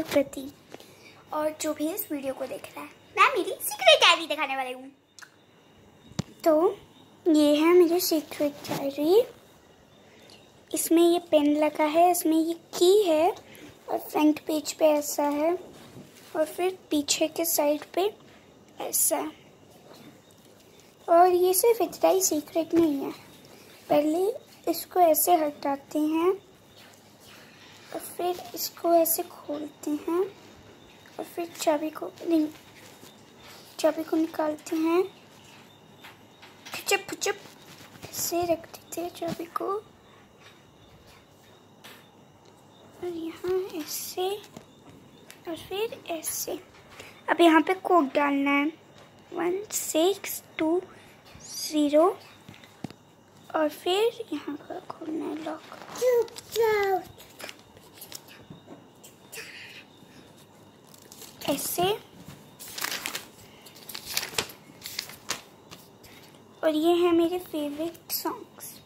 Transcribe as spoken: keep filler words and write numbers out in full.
और प्रतीक और जो भी इस वीडियो को देख रहा है। मैं मेरी सीक्रेट डायरी दिखाने वाली हूँ। तो ये है मेरी सीक्रेट डायरी। इसमें ये पेन लगा है, इसमें ये की है और फ्रंट पेज पे ऐसा है और फिर पीछे के साइड पे ऐसा है। और ये सिर्फ इतना ही सीक्रेट नहीं है। पहले इसको ऐसे हटाते हैं और फिर इसको ऐसे खोलते हैं और फिर चाबी को नहीं चाबी को निकालते हैं, फुचप फुचप ऐसे रख देते हैं चाबी को और यहाँ ऐसे और फिर ऐसे। अब यहाँ पे कोड डालना है वन सिक्स टू ज़ीरो और फिर यहाँ का खोलना है लॉक ऐसे। और ये है मेरे फेवरेट सॉन्ग्स।